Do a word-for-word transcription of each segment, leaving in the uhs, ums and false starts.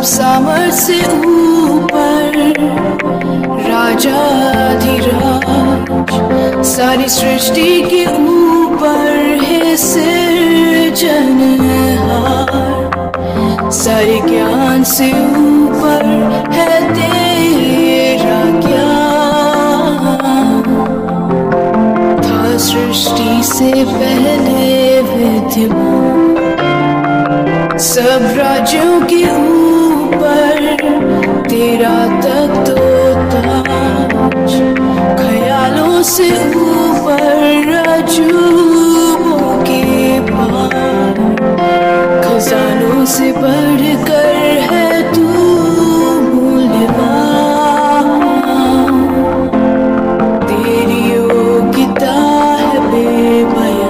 सब सामर्थ से ऊपर राजाधिराज, सारी सृष्टि के ऊपर है सिरजनहार, सारे ज्ञान से ऊपर है तेरा ज्ञान। था सृष्टि से पहले विद्यमान, सब राज्यों के ऊपर तेरा तख्त-ओ-ताज, ख्यालों से ऊपर अजूबों के पार, खजानों से बढ़कर है तू मूल्यवान। तेरी योग्यता है बेबयान।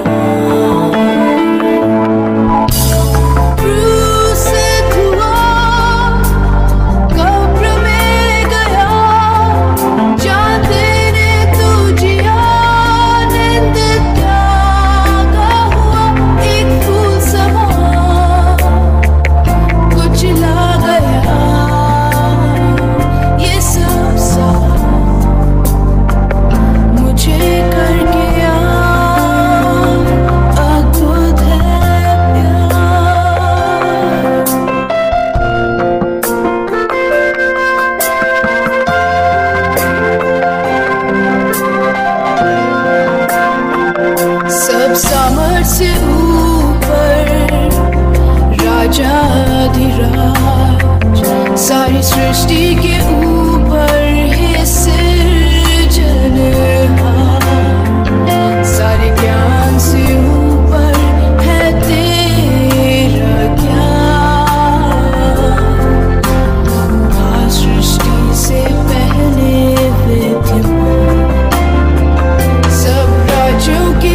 सब सामर्थ से ऊपर राजाधिराज, सारी सृष्टि के ऊपर है सिरजनहार, सारे ज्ञान से ऊपर है तेरा ज्ञान। था सृष्टि से पहले विद्यमान, सब राज्यों के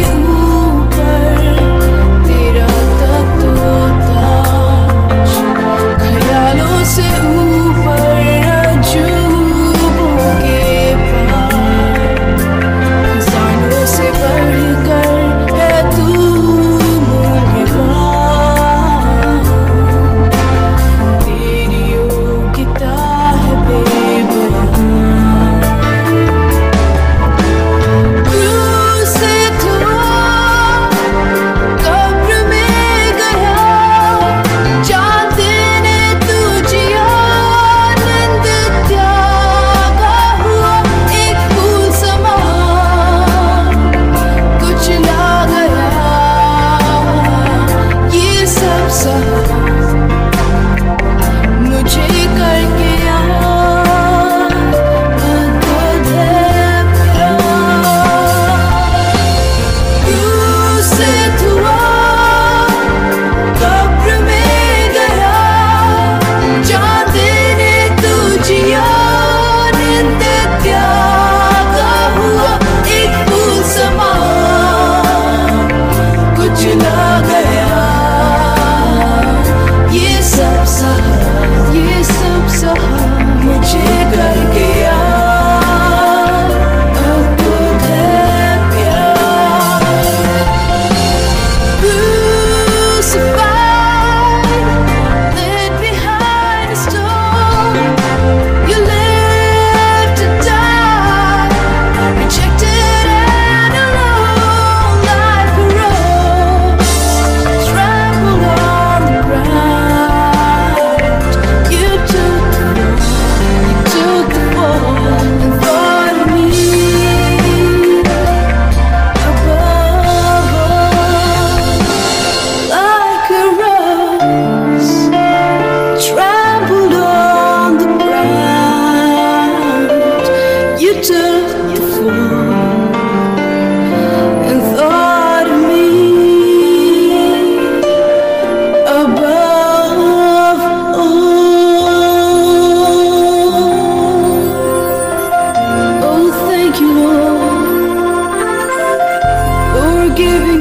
giving